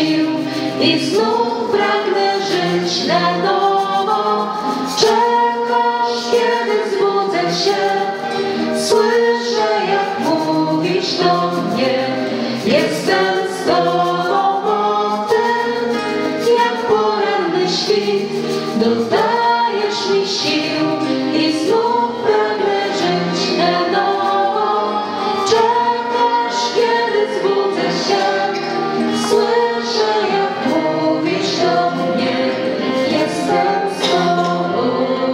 sił i znów pragnę żyć na nowo. Czekasz, kiedy zbudzę się, słyszę, jak mówisz do mnie. Jestem z Tobą, bo Ty, jak poranny świt, dodajesz mi sił i znów pragnę żyć na nowo. Czekasz, kiedy zbudzę się, słyszę, jak mówisz do mnie. Jestem z Tobą.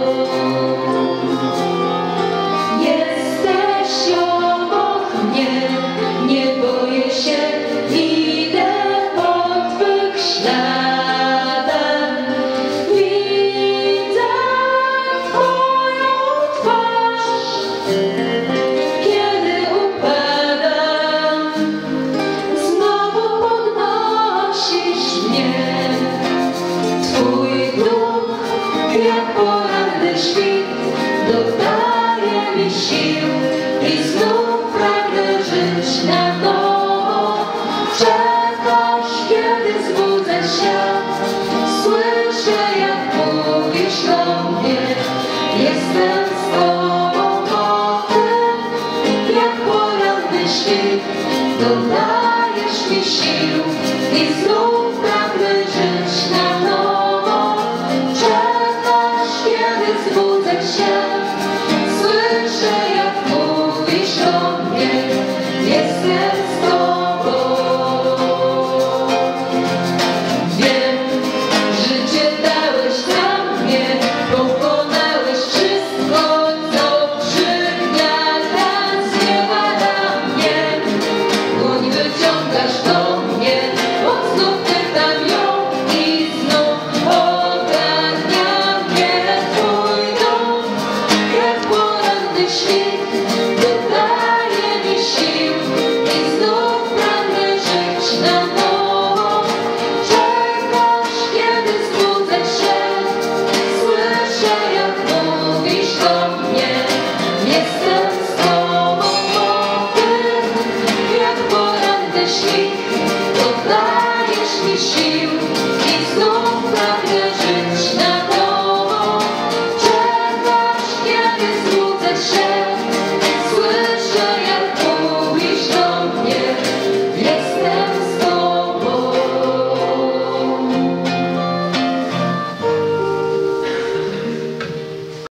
Jesteś obok mnie, nie boję się, idę po Twych śladach. Widzę Twoją twarz, kiedy upadam. Znowu podnosisz mnie. Twój duch, jak poranny świt, dodaje mi sił i znów pragnę żyć na nowo. Czekasz, kiedy zbudzę się, słyszę, jak mówisz do mnie. Jestem z Tobą, bo Ty, jak poranny świt, dodajesz mi sił i znów